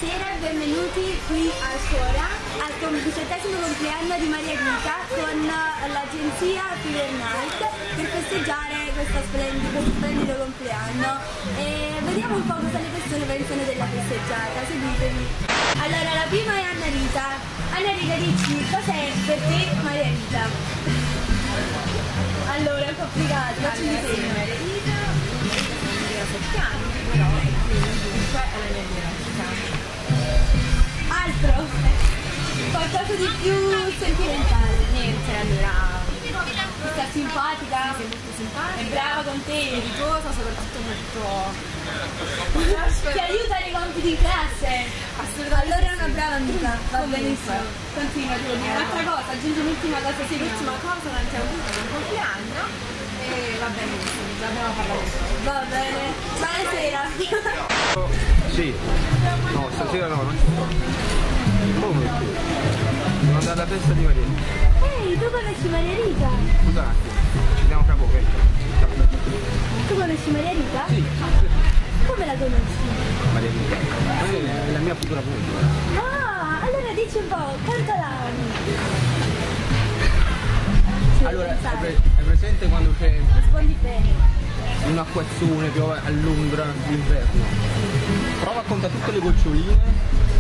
Buonasera e benvenuti qui a scuola al 17° compleanno di Maria Rita con l'agenzia Fever Night per festeggiare questo splendido compleanno e vediamo un po' cosa le persone pensano della festeggiata. Seguitemi. Allora, la prima è Anna Rita. Anna Rita, dici cos'è per te Maria Rita? Allora, è complicato, facci un disegno. Maria Rita, io ho 7 anni, però comunque è la mia università. Altro? Qualcosa di più sentimentale? Niente, allora, Sta simpatica? sei molto simpatica, È brava con te? spiritosa, soprattutto molto... Ti aiuta nei compiti in classe? Assolutamente. Allora è una brava amica, va Comunque. benissimo. Continua, devo dire un'altra cosa, aggiungi un'ultima cosa, sì, L'ultima cosa, tanti auguri per il compleanno e va bene così, già abbiamo parlato. Va bene. Buonasera. Sì, no, stasera no, non ci sto. Come tu? Devo andare alla festa di Maria. Ehi, tu conosci Maria Rita? Scusa un attimo, ci vediamo fra poco. Tu conosci Maria Rita? Sì, Come la conosci? Maria Rita. È la mia futura moglie. Ah, allora dici un po', cantala. Allora, è presente quando c'è Rispondi bene. un acquazzone, piove a Londra d'inverno? Prova a contare tutte le goccioline